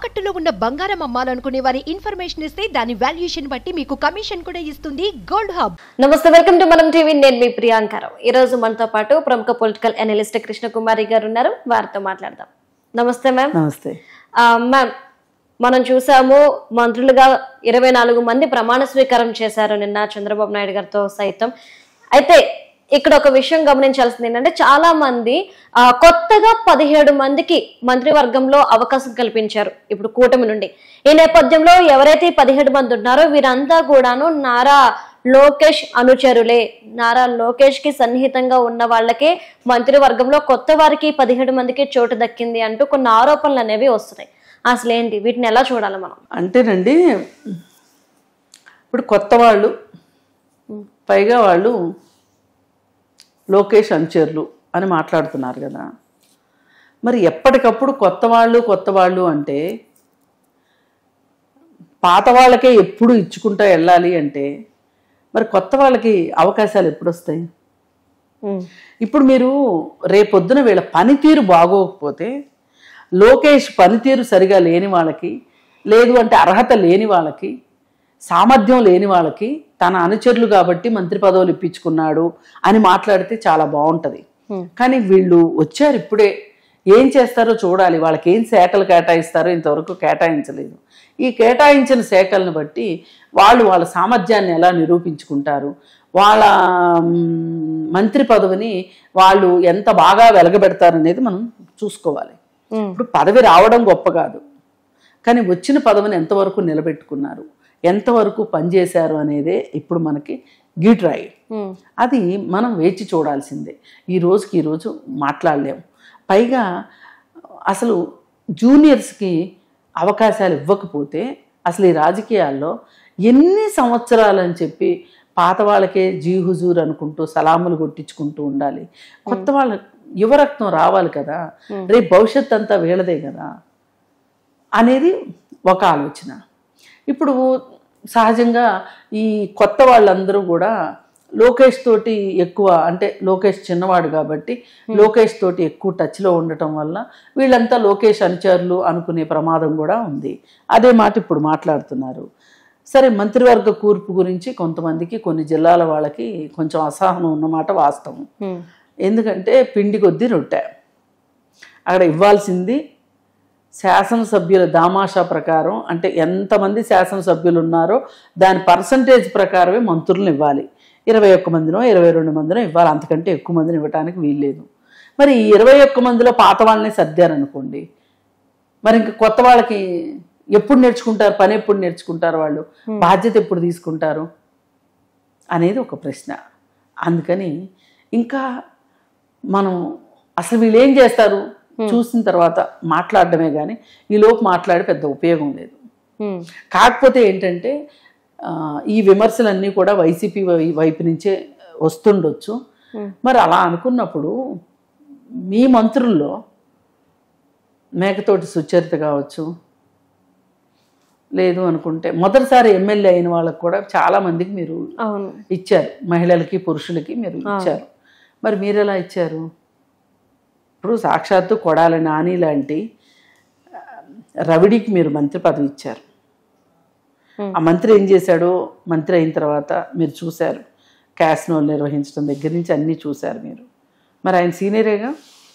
తాకట్టులో ఉన్న బంగారం అమ్మాలనుకునే వారి ఇన్ఫర్మేషన్ ఇస్తే దాని వాల్యుయేషన్ బట్టి మీకు కమిషన్ కూడా ఇస్తుంది గోల్డ్ హబ్. నమస్తే, వెల్కమ్ టు మనం టీవీ. నేను మీ ప్రియాంకరావు. ఈ రోజు మనతో పాటు ప్రముఖ పొలిటికల్ అనలిస్ట్ కృష్ణకుమారి గారు ఉన్నారు. వారితో మాట్లాడదాం. నమస్తే మ్యామ్. నమస్తే మ్యామ్, మనం చూసాము మంత్రులుగా 24 మంది ప్రమాణ స్వీకారం చేశారు నిన్న చంద్రబాబు నాయుడు గారితో సైతం. అయితే ఇక్కడ ఒక విషయం గమనించాల్సింది ఏంటంటే, చాలా మంది కొత్తగా 17 మందికి మంత్రివర్గంలో అవకాశం కల్పించారు ఇప్పుడు కూటమి నుండి. ఈ నేపథ్యంలో ఎవరైతే 17 మంది ఉన్నారో వీరంతా కూడాను నారా లోకేష్ అనుచరులే, నారా లోకేష్ కి సన్నిహితంగా ఉన్న వాళ్ళకే మంత్రివర్గంలో కొత్త వారికి 17 మందికి చోటు దక్కింది అంటూ కొన్ని ఆరోపణలు అనేవి వస్తున్నాయి. అసలు ఏంటి, వీటిని ఎలా చూడాలి మనం? అంటేనండి, ఇప్పుడు కొత్త వాళ్ళు, పైగా వాళ్ళు లోకేష్ అనుచరులు అని మాట్లాడుతున్నారు కదా. మరి ఎప్పటికప్పుడు కొత్త వాళ్ళు అంటే పాత వాళ్ళకే ఎప్పుడు ఇచ్చుకుంటా వెళ్ళాలి అంటే మరి కొత్త వాళ్ళకి అవకాశాలు ఎప్పుడు వస్తాయి? ఇప్పుడు మీరు రేపొద్దున వీళ్ళ పనితీరు బాగోకపోతే, లోకేష్ పనితీరు సరిగా లేని వాళ్ళకి, లేదు అంటే అర్హత లేని వాళ్ళకి, సామర్థ్యం లేని వాళ్ళకి తన అనుచరులు కాబట్టి మంత్రి పదవులు ఇప్పించుకున్నాడు అని మాట్లాడితే చాలా బాగుంటుంది. కానీ వీళ్ళు వచ్చారు ఇప్పుడే, ఏం చేస్తారో చూడాలి. వాళ్ళకి ఏం శాఖలు కేటాయిస్తారో ఇంతవరకు కేటాయించలేదు. ఈ కేటాయించిన శాఖలను బట్టి వాళ్ళ సామర్థ్యాన్ని ఎలా నిరూపించుకుంటారు, వాళ్ళ మంత్రి పదవిని వాళ్ళు ఎంత బాగా వెలగబెడతారు అనేది మనం చూసుకోవాలి. ఇప్పుడు పదవి రావడం గొప్ప కాదు, కానీ వచ్చిన పదవిని ఎంతవరకు నిలబెట్టుకున్నారు, ఎంతవరకు పనిచేశారు అనేదే ఇప్పుడు మనకి గీట్రాయి. అది మనం వేచి చూడాల్సిందే. ఈ రోజు మాట్లాడలేము. పైగా అసలు జూనియర్స్కి అవకాశాలు ఇవ్వకపోతే అసలు ఈ రాజకీయాల్లో ఎన్ని సంవత్సరాలని చెప్పి పాత వాళ్ళకే జీహుజూర్ అనుకుంటూ సలాములు కొట్టించుకుంటూ ఉండాలి. కొత్త వాళ్ళ యువరక్తం రావాలి కదా, రేపు భవిష్యత్ అంతా వీళ్ళదే కదా అనేది ఒక ఆలోచన. ఇప్పుడు సహజంగా ఈ కొత్త వాళ్ళందరూ కూడా లోకేష్ తోటి ఎక్కువ, అంటే లోకేష్ చిన్నవాడు కాబట్టి లోకేష్ తోటి ఎక్కువ టచ్లో ఉండటం వల్ల వీళ్ళంతా లోకేష్ అనుచరులు అనుకునే ప్రమాదం కూడా ఉంది. అదే మాట ఇప్పుడు మాట్లాడుతున్నారు. సరే, మంత్రివర్గ కూర్పు గురించి కొంతమందికి, కొన్ని జిల్లాల వాళ్ళకి కొంచెం అసహనం ఉన్నమాట వాస్తవం. ఎందుకంటే పిండి కొద్దీ రొట్టె. అక్కడ ఇవ్వాల్సింది శాసనసభ్యుల దామాషా ప్రకారం, అంటే ఎంతమంది శాసనసభ్యులు ఉన్నారో దాని పర్సంటేజ్ ప్రకారమే మంత్రులను ఇవ్వాలి. 21 మందినో 22 మందినో ఇవ్వాలి, అంతకంటే ఎక్కువ మందిని ఇవ్వడానికి వీల్లేదు. మరి 21 మందిలో పాత వాళ్ళని సర్దారనుకోండి, మరి ఇంక కొత్త వాళ్ళకి ఎప్పుడు నేర్చుకుంటారు, పని ఎప్పుడు నేర్చుకుంటారు, వాళ్ళు బాధ్యత ఎప్పుడు తీసుకుంటారు అనేది ఒక ప్రశ్న. అందుకని ఇంకా మనం అసలు వీళ్ళు ఏం చేస్తారు చూసిన తర్వాత మాట్లాడడమే కానీ ఈలోపు మాట్లాడి పెద్ద ఉపయోగం లేదు. కాకపోతే ఏంటంటే ఈ విమర్శలన్నీ కూడా వైసీపీ వైపు నుంచే వస్తుండొచ్చు. మరి అలా అనుకున్నప్పుడు మీ మంత్రుల్లో మేకతోటి సుచరిత కావచ్చు, లేదు అనుకుంటే మొదటిసారి ఎమ్మెల్యే అయిన వాళ్ళకి కూడా చాలా మందికి మీరు ఇచ్చారు, మహిళలకి పురుషులకి మీరు ఇచ్చారు. మరి మీరు ఎలా ఇచ్చారు? ఇప్పుడు సాక్షాత్తు కొడాలి నాని లాంటి రవిడికి మీరు మంత్రి పదవి ఇచ్చారు. ఆ మంత్రి ఏం చేశాడో మంత్రి అయిన తర్వాత మీరు చూశారు. క్యాసినోలు నిర్వహించడం దగ్గర నుంచి అన్నీ చూశారు మీరు. మరి ఆయన సీనియరేగా,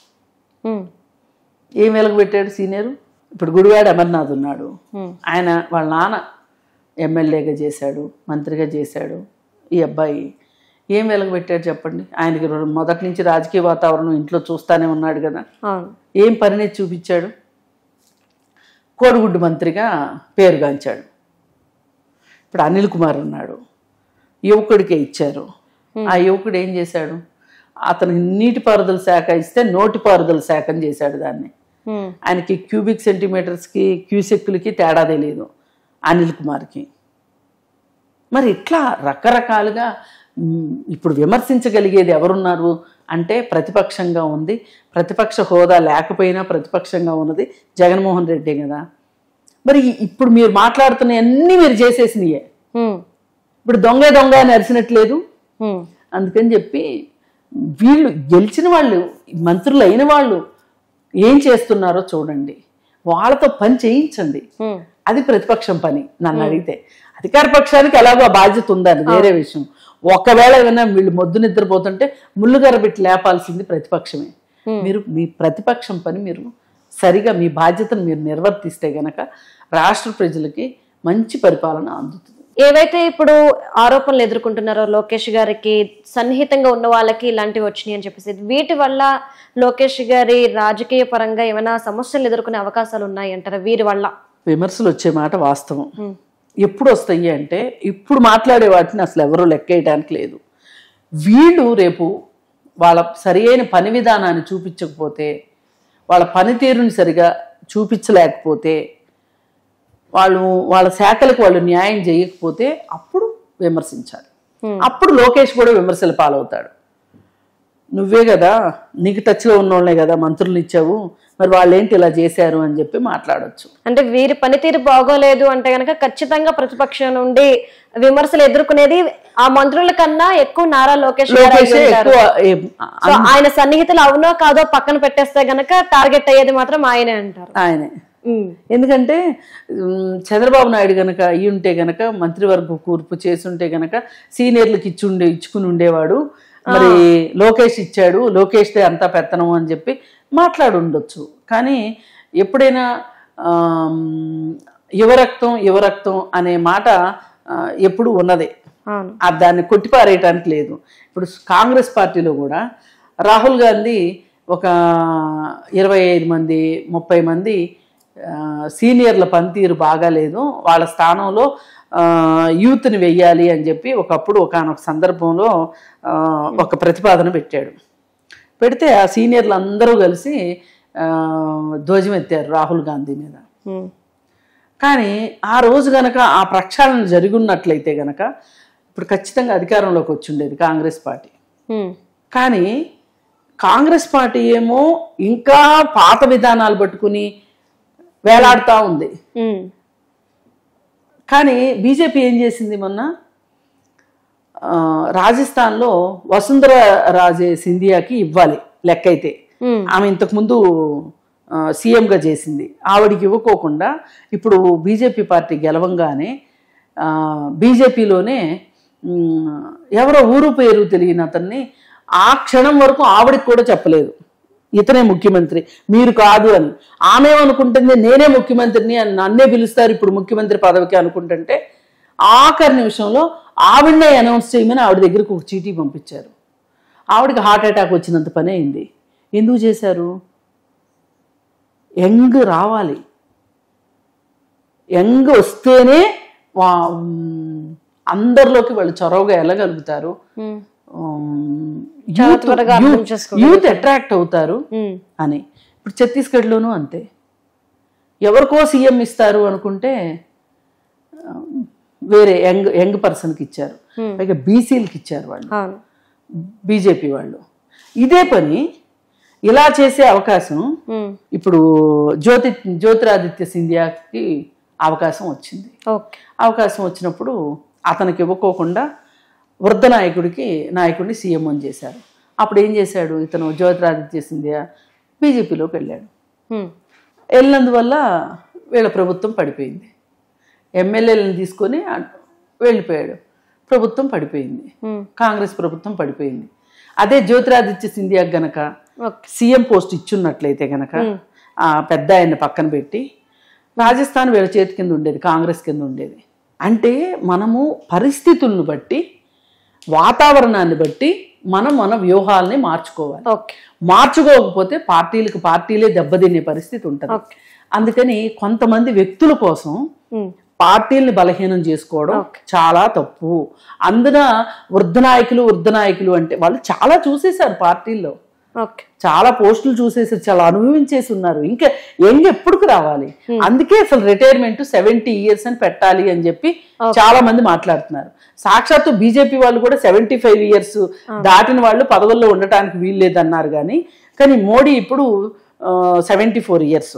ఏం వెలగబెట్టాడు సీనియరు? ఇప్పుడు గుడివాడ అమర్నాథ్ ఉన్నాడు, ఆయన వాళ్ళ నాన్న ఎమ్మెల్యేగా చేశాడు, మంత్రిగా చేశాడు. ఈ అబ్బాయి ఏం వెలగబెట్టాడు చెప్పండి? ఆయనకి మొదటి నుంచి రాజకీయ వాతావరణం ఇంట్లో చూస్తానే ఉన్నాడు కదా, ఏం పరిణతి చూపించాడు? కోడిగుడ్డు మంత్రిగా పేరుగాంచాడు. ఇప్పుడు అనిల్ కుమార్ ఉన్నాడు, యువకుడికే ఇచ్చారు. ఆ యువకుడు ఏం చేశాడు? అతనికి నీటిపారుదల శాఖ ఇస్తే నోటిపారుదల శాఖని చేశాడు దాన్ని. ఆయనకి క్యూబిక్ సెంటీమీటర్స్కి క్యూసెక్కులకి తేడా తెలియదు అనిల్ కుమార్కి. మరి ఇట్లా రకరకాలుగా ఇప్పుడు విమర్శించగలిగేది ఎవరున్నారు అంటే ప్రతిపక్షంగా ఉంది. ప్రతిపక్ష హోదా లేకపోయినా ప్రతిపక్షంగా ఉన్నది జగన్మోహన్ రెడ్డి కదా. మరి ఇప్పుడు మీరు మాట్లాడుతున్న అన్నీ మీరు చేసేసినయే. ఇప్పుడు దొంగ అని అరిసినట్లేదు. అందుకని చెప్పి వీళ్ళు గెలిచిన వాళ్ళు, మంత్రులు అయిన వాళ్ళు ఏం చేస్తున్నారో చూడండి. వాళ్ళతో పని చేయించండి. అది ప్రతిపక్షం పని నన్ను అడిగితే. అధికార పక్షానికి ఎలాగో ఆ బాధ్యత ఉందని వేరే విషయం. ఒకవేళ ఏమైనా వీళ్ళు మొద్దు నిద్రపోతుంటే ముళ్ళుగార పెట్టి లేపాల్సింది ప్రతిపక్షమే. మీరు మీ ప్రతిపక్షం పని మీరు సరిగా మీ బాధ్యతను మీరు నిర్వర్తిస్తే గనక రాష్ట్ర ప్రజలకి మంచి పరిపాలన అందుతుంది. ఏవైతే ఇప్పుడు ఆరోపణలు ఎదుర్కొంటున్నారో లోకేష్ గారికి సన్నిహితంగా ఉన్న వాళ్ళకి ఇలాంటివి వచ్చినాయి అని చెప్పేసి, వీటి వల్ల లోకేష్ గారి రాజకీయ పరంగా ఏమైనా సమస్యలు ఎదుర్కొనే అవకాశాలు ఉన్నాయి అంటారా వీరి వల్ల? విమర్శలు వచ్చే మాట వాస్తవం. ఎప్పుడు వస్తాయి అంటే ఇప్పుడు మాట్లాడే వాటిని అసలు ఎవరూ లెక్కేయడానికి లేదు. వీళ్ళు రేపు వాళ్ళ సరి అయిన పని విధానాన్ని చూపించకపోతే, వాళ్ళ పనితీరుని సరిగా చూపించలేకపోతే, వాళ్ళ శాఖలకు వాళ్ళు న్యాయం చేయకపోతే అప్పుడు విమర్శించాలి. అప్పుడు లోకేష్ కూడా విమర్శల పాలవుతాడు. నువ్వే కదా, నీకు టచ్లో ఉన్నోళ్ళే కదా మంత్రులు ఇచ్చావు, మరి వాళ్ళేంటి ఇలా చేశారు అని చెప్పి మాట్లాడొచ్చు. అంటే వీరి పనితీరు బాగోలేదు అంటే కనుక ఖచ్చితంగా ప్రతిపక్షం నుండి విమర్శలు ఎదుర్కొనేది ఆ మంత్రుల కన్నా ఎక్కువ నారా లోకేష్ గారు. ఆయన సన్నిహితులు అవునో కాదో పక్కన పెట్టేస్తే గనక టార్గెట్ అయ్యేది మాత్రం ఆయనే అంటారు. ఆయనే. ఎందుకంటే చంద్రబాబు నాయుడు గనక అయ్యి ఉంటే గనక మంత్రివర్గ కూర్పు చేసుంటే గనక సీనియర్లకు ఇచ్చుకుని ఉండేవాడు. మరి లోకేష్ ఇచ్చాడు, లోకేష్దే అంతా పెత్తనం అని చెప్పి మాట్లాడి ఉండొచ్చు. కానీ ఎప్పుడైనా యువరక్తం అనే మాట ఎప్పుడు ఉన్నదే, దాన్ని కొట్టిపారేయటానికి లేదు. ఇప్పుడు కాంగ్రెస్ పార్టీలో కూడా రాహుల్ గాంధీ ఒక 25 మంది 30 మంది సీనియర్ల పనితీరు బాగాలేదు, వాళ్ళ స్థానంలో యూత్ని వెయ్యాలి అని చెప్పి ఒకప్పుడు ఒకనొక సందర్భంలో ఒక ప్రతిపాదన పెట్టాడు. పెడితే ఆ సీనియర్లు అందరూ కలిసి ధ్వజమెత్తారు రాహుల్ గాంధీ మీద. కానీ ఆ రోజు గనక ఆ ప్రక్షాళన జరుగున్నట్లయితే గనక ఇప్పుడు ఖచ్చితంగా అధికారంలోకి వచ్చి ఉండేది కాంగ్రెస్ పార్టీ. కానీ కాంగ్రెస్ పార్టీ ఏమో ఇంకా పాత విధానాలు పట్టుకుని వేలాడుతూ ఉంది. కానీ బీజేపీ ఏం చేసింది, మొన్న రాజస్థాన్లో వసుంధర రాజే సింధియాకి ఇవ్వాలి లెక్క అయితే, ఆమె ఇంతకుముందు సీఎంగా చేసింది, ఆవిడికి ఇవ్వకోకుండా ఇప్పుడు బీజేపీ పార్టీ గెలవంగానే బీజేపీలోనే ఎవరో ఊరు పేరు తెలియని అతన్ని ఆ క్షణం వరకు ఆవిడికి కూడా చెప్పలేదు ఇతనే ముఖ్యమంత్రి మీరు కాదు అని. ఆమె అనుకుంటుంది నేనే ముఖ్యమంత్రిని అని, నన్నే పిలుస్తారు ఇప్పుడు ముఖ్యమంత్రి పదవికి అనుకుంటుంటే ఆఖరి నిమిషంలో ఆవిడనే అనౌన్స్ చేయమని ఆవిడ దగ్గరకు ఒక చీటీ పంపించారు. ఆవిడకి హార్ట్ అటాక్ వచ్చినంత పని అయింది. ఎందుకు చేశారు? యంగ్ రావాలి, యంగ్ వస్తేనే అందరిలోకి వాళ్ళు చొరవగా వెళ్ళగలుగుతారు, యూత్ అట్రాక్ట్ అవుతారు అని. ఇప్పుడు ఛత్తీస్గఢ్లోనూ అంతే, ఎవరికో సీఎం ఇస్తారు అనుకుంటే వేరే యంగ్ పర్సన్కి ఇచ్చారు, పైగా బీసీలకి ఇచ్చారు వాళ్ళు బీజేపీ వాళ్ళు. ఇదే పని ఇలా చేసే అవకాశం ఇప్పుడు జ్యోతిరాదిత్య సింధియాకి అవకాశం వచ్చింది. అవకాశం వచ్చినప్పుడు అతనికి ఇవ్వకోకుండా వృద్ధ నాయకుడిని సీఎం అని చేశారు. అప్పుడు ఏం చేశాడు ఇతను జ్యోతిరాదిత్య సింధియా? బీజేపీలోకి వెళ్ళాడు. వెళ్ళినందువల్ల వీళ్ళ ప్రభుత్వం పడిపోయింది. ఎమ్మెల్యేలను తీసుకొని వెళ్ళిపోయాడు, ప్రభుత్వం పడిపోయింది, కాంగ్రెస్ ప్రభుత్వం పడిపోయింది. అదే జ్యోతిరాదిత్య సింధియా గనక సీఎం పోస్ట్ ఇచ్చున్నట్లయితే గనక ఆ పెద్ద ఆయన్ని పక్కన పెట్టి రాజస్థాన్ వీళ్ళ చేతి కింద ఉండేది, కాంగ్రెస్ కింద ఉండేది. అంటే మనము పరిస్థితులను బట్టి వాతావరణాన్ని బట్టి మన వ్యూహాలని మార్చుకోవాలి. మార్చుకోకపోతే పార్టీలే దెబ్బతినే పరిస్థితి ఉంటుంది. అందుకని కొంతమంది వ్యక్తుల కోసం పార్టీల్ని బలహీనం చేసుకోవడం చాలా తప్పు. అందున వృద్ధ నాయకులు అంటే వాళ్ళు చాలా చూసేశారు పార్టీల్లో, చాలా పోస్టులు చూసేసారు, చాలా అనుభవించేసి ఉన్నారు. ఇంకా ఎప్పుడుకు రావాలి? అందుకే అసలు రిటైర్మెంట్ 70 years అని పెట్టాలి అని చెప్పి చాలా మంది మాట్లాడుతున్నారు. సాక్షాత్తు బీజేపీ వాళ్ళు కూడా 75 years దాటిన వాళ్ళు పదవుల్లో ఉండటానికి వీల్లేదన్నారు. కానీ మోడీ ఇప్పుడు 74 years,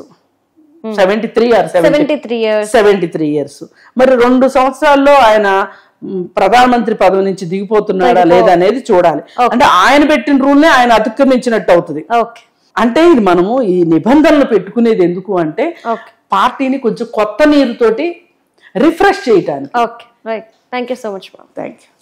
73 years. మరి 2 సంవత్సరాల్లో ఆయన ప్రధానమంత్రి పదవి నుంచి దిగిపోతున్నాడా లేదా అనేది చూడాలి. అంటే ఆయన పెట్టిన రూల్నే ఆయన అతిక్రమించినట్టు అవుతుంది. అంటే ఇది మనము ఈ నిబంధనలు పెట్టుకునేది ఎందుకు అంటే ఓకే పార్టీని కొంచెం కొత్త నీరుతోటి రిఫ్రెష్ చేయటానికి. Okay right. Thank you so much ma'am. Thank you.